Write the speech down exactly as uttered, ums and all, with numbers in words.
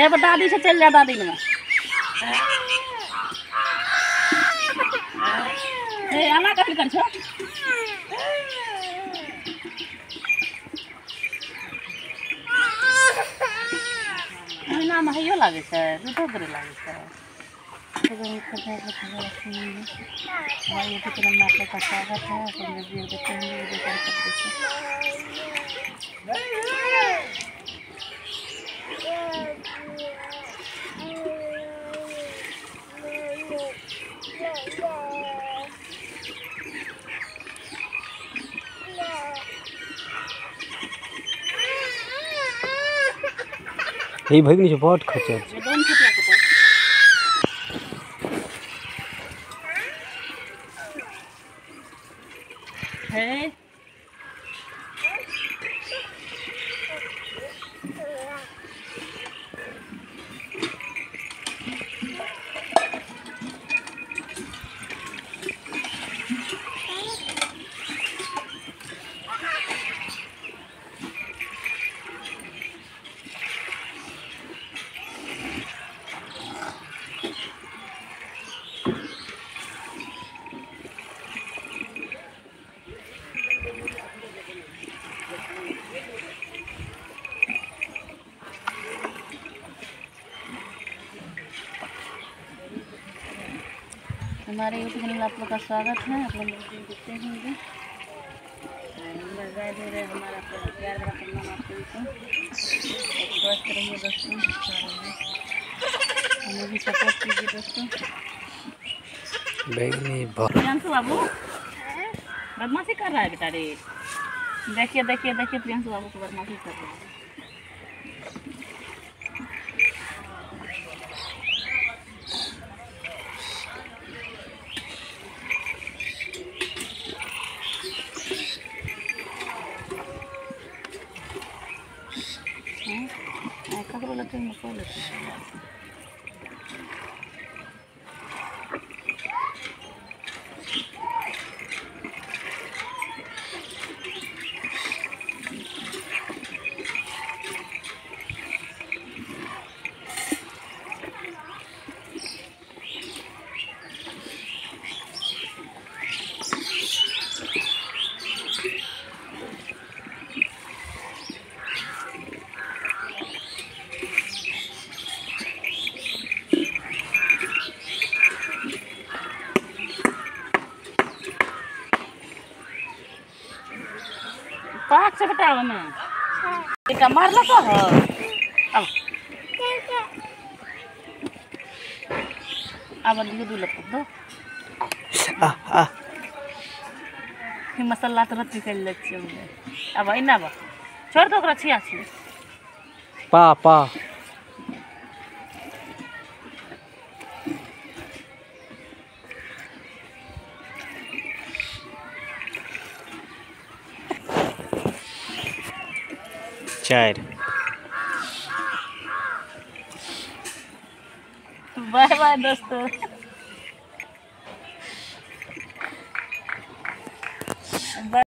हे बता दादी से चल जा दादी में हे आना कथी कर छो महीना में हइयो लागे छै दूधो करे लागे छै भाई कितना मात्र का स्वागत है अपने वीडियो देखते हैं वीडियो कर सकते हे भगनी से बहुत खचर ये दोन कितना के पास है हमारे यूट्यूब चैनल आप लोग का स्वागत है। आप लोग देखते होंगे गाय दे रहे हमारा प्यार बड़ा करना आपको स्वस्थ रहिए दोस्तों, हमें भी सपोर्ट कीजिए दोस्तों। प्रियांशु बाबू बदमाशी कर रहा है बेटा रे, देखिए देखिए देखिए प्रियांशु बाबू को बदमाशी कर रहा है। ककरो लेते हैं मको लेते हैं पाँच से बताओ ना बेटा मारना तो है। अब अब दियो दू लप दो आ आ मसाला तो रत्ती कर ले छी अब इना बा छोड़ दो ओकरा छिया छी पा पा चार बाय बाय दोस्तों।